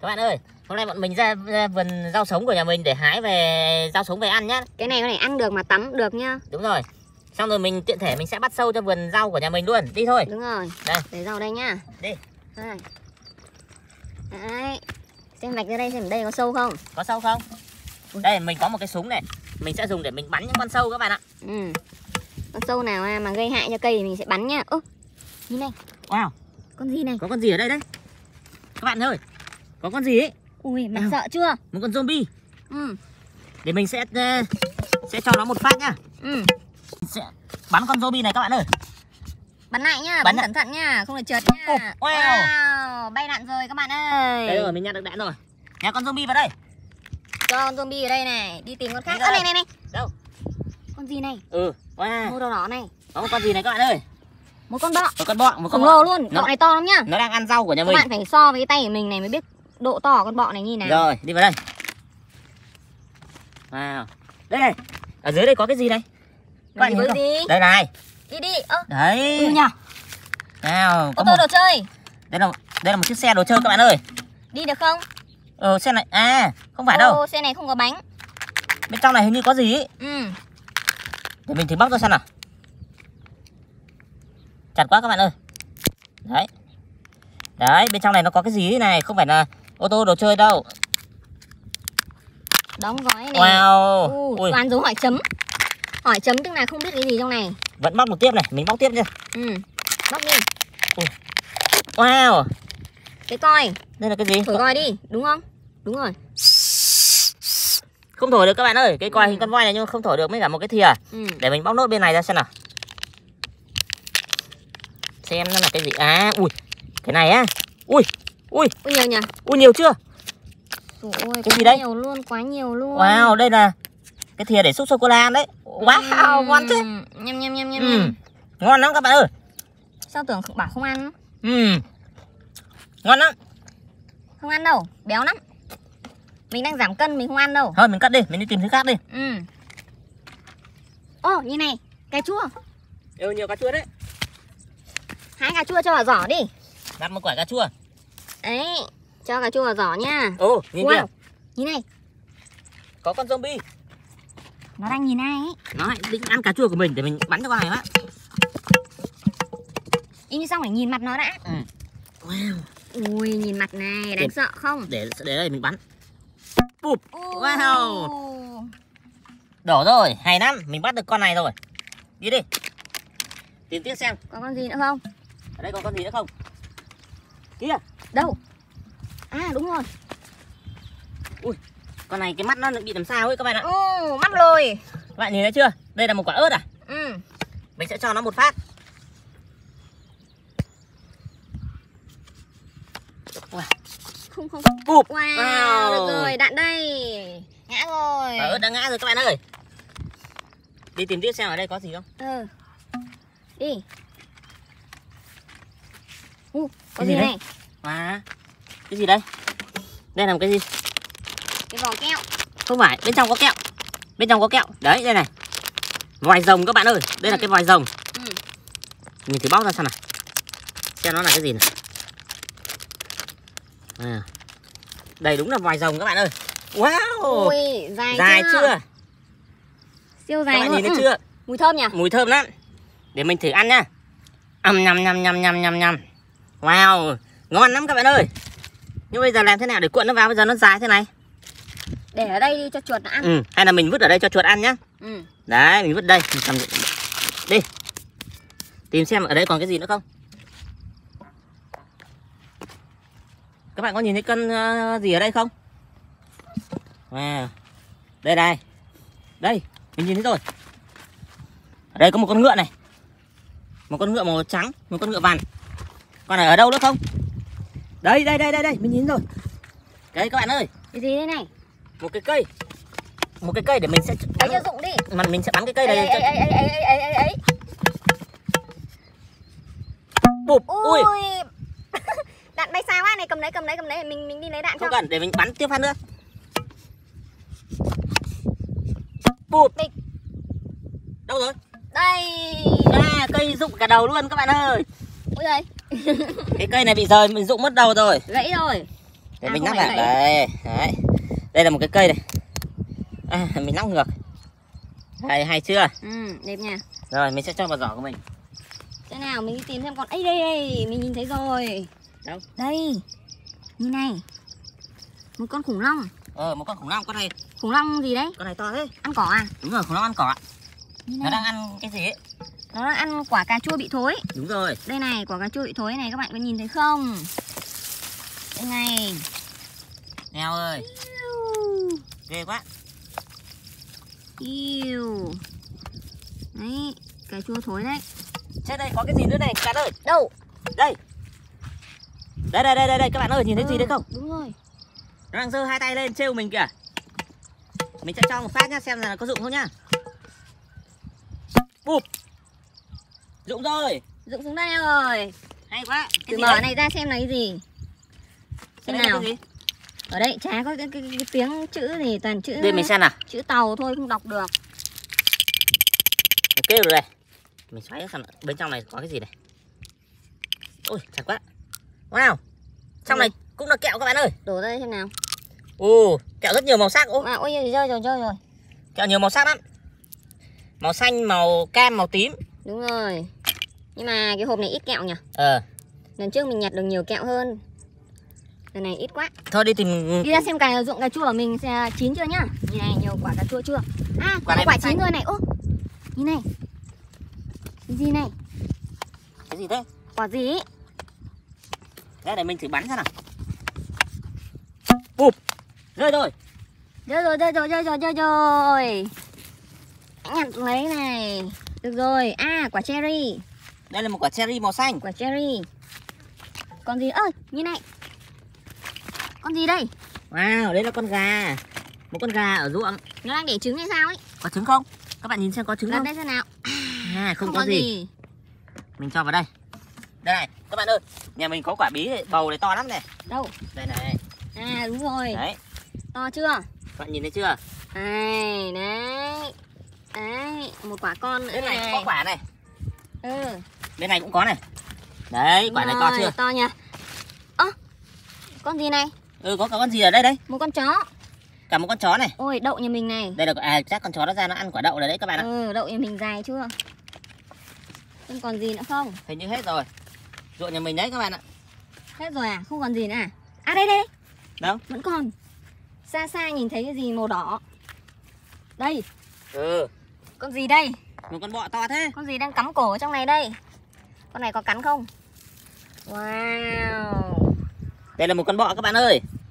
Các bạn ơi, hôm nay bọn mình ra vườn rau sống của nhà mình để hái về rau sống về ăn nhá. Cái này ăn được mà tắm được nhá. Đúng rồi. Xong rồi mình tiện thể mình sẽ bắt sâu cho vườn rau của nhà mình luôn. Đi thôi. Đúng rồi. Đây. Để rau đây nhá. Đi. Đây. Đấy. Xem vạch ra đây xem đây có sâu không? Có sâu không? Đây mình có một cái súng này. Mình sẽ dùng để mình bắn những con sâu các bạn ạ. Con sâu nào mà gây hại cho cây thì mình sẽ bắn nhá. Ơ, nhìn này. Wow. Con gì này? Có con gì ở đây đấy? Các bạn ơi, có con gì ấy? Ui, mày sợ chưa? Một con zombie. Để mình sẽ cho nó một phát nhá. Sẽ bắn con zombie này các bạn ơi. Bắn lại nhá, bắn cẩn thận nhá, không được trượt nhá. Wow, bay đạn rồi các bạn ơi. Đây rồi, mình nhặt được đạn rồi. Nhà con zombie vào đây. Cho con zombie ở đây này, đi tìm con khác. Ơ này. Đâu? Con gì này? Wow. Màu đỏ đỏ này. Có một con gì này các bạn ơi? Một con bọ. Một con bọ, một con khổng lồ luôn. Bọ này to lắm nhá. Nó đang ăn rau của nhà mình. Các bạn phải so với cái tay của mình này mới biết độ to con bọ này như nào. Rồi, đi vào đây. Wow. Đây này. Ở dưới đây có cái gì đây? Các bạn nhìn không? Đây này. Đi. Đấy. Nhờ. Nào, ô tô đồ chơi. Đây là một chiếc xe đồ chơi các bạn ơi. Đi được không? Xe này không phải đâu. Xe này không có bánh. Bên trong này hình như có gì ấy. Để mình thử bóc ra xem nào. Chặt quá các bạn ơi. Đấy, bên trong này nó có cái gì này, không phải là ô tô đồ chơi đâu. Đóng gói này. Wow. Toàn dấu hỏi chấm. Hỏi chấm tức là không biết cái gì trong này. Vẫn bóc một tiếp này, mình bóc tiếp nha. Bóc đi. Wow. Cái coi. Đây là cái gì? Thổi coi đi, đúng không? Đúng rồi. Không thổi được các bạn ơi, cái coi hình con voi này nhưng không thổi được, mới cả một cái thìa. Để mình bóc nốt bên này ra xem nào. Xem nó là cái gì. Ui. Cái này á. Ui nhiều nhỉ? Ui nhiều chưa? Ôi, cái gì đây? Quá nhiều luôn. Wow, đây là cái thìa để xúc sô cô la đấy. Wow, ngon thế. Nhâm. Ngon lắm các bạn ơi. Sao tưởng bảo không ăn? Ngon lắm. Không ăn đâu, béo lắm. Mình đang giảm cân, mình không ăn đâu. Thôi mình cắt đi, mình đi tìm thứ khác đi. Như này, cà chua. Nhiều cà chua đấy. Hái cà chua cho vào giỏ đi. Đặt một quả cà chua. Đấy, cho cà chua vào giỏ nha. Nhìn kìa. Nhìn này. Có con zombie. Nó đang nhìn ai ấy. Nó định ăn cà chua của mình để mình bắn cho con này á. Như xong phải nhìn mặt nó đã. Wow. Ui, nhìn mặt này, đáng sợ không? Để đây mình bắn. Bụp. Wow. Đổ rồi, hay lắm, mình bắt được con này rồi. Đi đi. Tìm tiếp xem. Có con gì nữa không? Ở đây có con gì nữa không? Kia. Đâu? Đúng rồi. Ui, con này cái mắt nó bị làm sao ấy các bạn ạ. Mắt lồi. Các bạn nhìn thấy chưa? Đây là một quả ớt à? Mình sẽ cho nó một phát. Không. Bụp. Wow, được rồi, đạn đây. Ngã rồi. Quả ớt đã ngã rồi các bạn ơi. Đi tìm tiếp xem ở đây có gì không? Đi. Có gì này? Cái gì đây? Đây là một cái gì? Cái vỏ kẹo. Không phải, bên trong có kẹo. Bên trong có kẹo. Đấy, đây này. Vòi rồng các bạn ơi. Đây là cái vòi rồng. Mình thử bóc ra xem nào. Xem nó là cái gì này. Đây đúng là vòi rồng các bạn ơi. Wow. Ui, dài chưa? Siêu dài các bạn luôn. Nhìn thấy chưa? Mùi thơm nhỉ? Mùi thơm lắm. Để mình thử ăn nha. Nhằm. Wow, ngon lắm các bạn ơi. Nhưng bây giờ làm thế nào để cuộn nó vào, bây giờ nó dài thế này? Để ở đây đi cho chuột nó ăn. Hay là mình vứt ở đây cho chuột ăn nhá. Đấy, mình vứt đây. Mình cầm đi. Tìm xem ở đây còn cái gì nữa không. Các bạn có nhìn thấy cân gì ở đây không? Wow. Đây này. Đây, mình nhìn thấy rồi. Ở đây có một con ngựa này. Một con ngựa màu trắng, một con ngựa vàng. Con này ở đâu nữa không? Đây, mình nhìn rồi. Đây các bạn ơi. Cái gì đây này? Một cái cây. Một cái cây để mình sẽ lấy cho Dụng đi. Mà mình sẽ bắn cái cây này. Ấy. Bụp. Ui. Đạn bay xa quá này, cầm lấy, mình đi lấy đạn. Không cần, để mình bắn tiếp phát nữa. Bụp. Đâu rồi? Đây. Cây rụng cả đầu luôn các bạn ơi. Ôi giời. Cái cây này bị rời, mình rụng mất đầu rồi. Gãy rồi. Để mình nắp lại đây. Đấy. Đây là một cái cây này. Mình nắp ngược. Đây, hay chưa? Đẹp nha. Rồi mình sẽ cho vào giỏ của mình. Thế nào mình đi tìm xem con. Ấy đây, mình nhìn thấy rồi. Đâu? Đây. Nhìn này. Một con khủng long. Một con khủng long. Con này. Khủng long gì đấy? Con này to thế. Ăn cỏ à? Đúng rồi, khủng long ăn cỏ ạ. Nó đang ăn cái gì ấy? Nó đang ăn quả cà chua bị thối. Đúng rồi. Đây này, quả cà chua bị thối này, các bạn có nhìn thấy không? Đây này. Eo ơi. Ghê quá. Đấy, cà chua thối đấy. Thế đây có cái gì nữa này các bạn ơi? Đâu? Đây. Đây các bạn ơi, nhìn thấy gì đấy không? Đúng rồi. Nó đang giơ hai tay lên trêu mình kìa. Mình sẽ cho một phát nhá, xem là có dụng không nhá. Bụp. Dụng rồi. Dụng xuống đây rồi. Hay quá. Thử mở này ra xem là cái gì. Xem nào. Cái gì? Ở đây chả có cái tiếng chữ gì, toàn chữ. Đây mình xem nào. Chữ tàu thôi, không đọc được. Kêu rồi đây. Mình xoáy xem bên trong này có cái gì này. Ôi, chặt quá. Wow. Trong này cũng là kẹo các bạn ơi. Đổ ra đây xem nào. Kẹo rất nhiều màu sắc. Ôi rơi rồi. Kẹo nhiều màu sắc lắm. Màu xanh, màu cam, màu tím. Đúng rồi. Nhưng mà cái hộp này ít kẹo nhỉ? Lần trước mình nhặt được nhiều kẹo hơn. Lần này ít quá. Thôi đi tìm. Đi ra xem ruộng cà chua của mình sẽ chín chưa nhá. Nhìn này, nhiều quả cà chua chưa? Quả này quả chín rồi này. Nhìn này. Cái gì này? Cái gì thế? Quả gì ấy? Đây để mình thử bắn xem nào. Bụp. Rơi rồi. Nhặt lấy này. Được rồi. Quả cherry. Đây là một quả cherry màu xanh. Quả cherry. Con gì? Nhìn này. Con gì đây? Wow, đây là con gà. Một con gà ở ruộng. Nó đang để trứng hay sao ấy? Có trứng không? Các bạn nhìn xem có trứng không? Đây xem nào. Không có gì. Mình cho vào đây. Đây này, các bạn ơi. Nhà mình có quả bí bầu này to lắm này. Đâu? Đây này. Đúng rồi. Đấy. To chưa? Các bạn nhìn thấy chưa? Đấy. Đấy, một quả con nữa. Bên này cũng có quả này. Bên này cũng có này. Đấy, quả này to chưa? To nhỉ. Con gì này? Có cả con gì ở đây đấy? Một con chó. Cả một con chó này. Ôi, đậu nhà mình này. Đây là chắc con chó nó ra nó ăn quả đậu rồi đấy các bạn ạ. Đậu nhà mình dài chưa? Không còn gì nữa không? Hình như hết rồi. Ruộng nhà mình đấy các bạn ạ. Hết rồi à? Không còn gì nữa à? Đây. Đâu? Vẫn còn. Xa nhìn thấy cái gì màu đỏ. Đây. Con gì đây? Một con bọ to thế. Con gì đang cắm cổ ở trong này đây? Con này có cắn không? Wow. Đây là một con bọ các bạn ơi.